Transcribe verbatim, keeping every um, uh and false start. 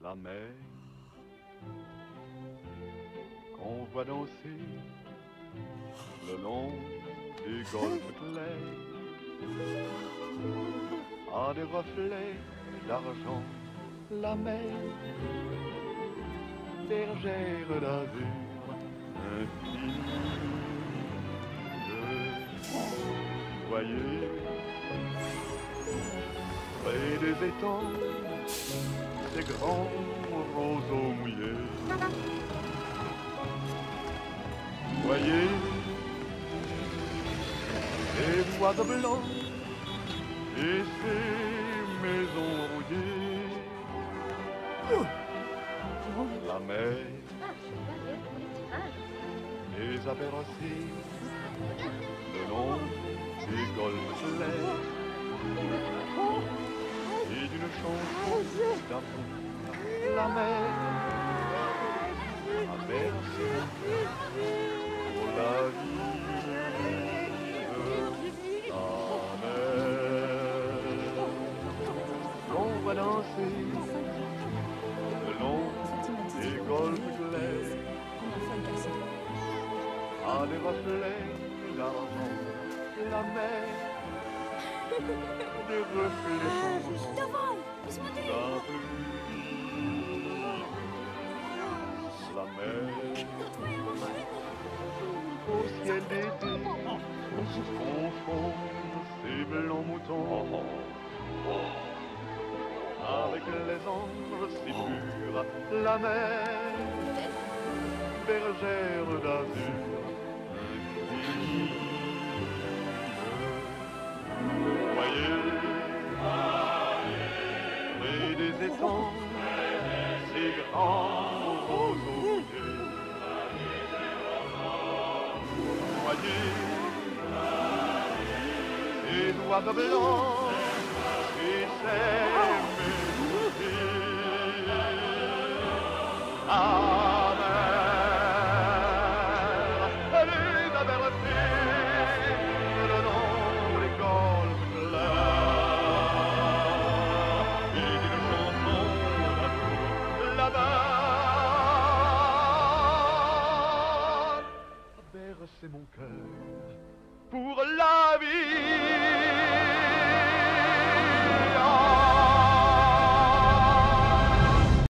la mer qu'on voit danser le long des golfes clairs a des reflets d'argent, la mer, bergère d'azur infinie. Voyez, près des étangs, ces grands roseaux mouillés. Voyez, les bois de blanc et ces maisons rouillées. La mer les a bercés le long des golfes clairs et d'une chanson d'amour. La mer a bercé pour la vie. La mer qu'on va danser le long des golfes clairs a des reflets d'argent. La mer, des reflets sombres d'un pluie. La mer, au ciel d'été, confond ses blancs moutons avec les ombres si pures. La mer, bergère d'azur infinie. Voyez, près des étangs, ces grands roseaux mouillés. Voyez, ces doigts de blanc et ces